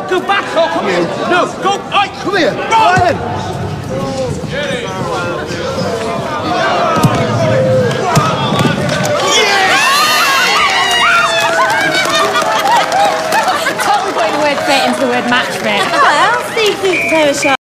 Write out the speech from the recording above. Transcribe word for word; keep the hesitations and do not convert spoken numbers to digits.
Don't go back, oh, come here. No, go, I come here. Run! Totally putting the word fit into the word match fit. Well, Steve thinks they were sharp.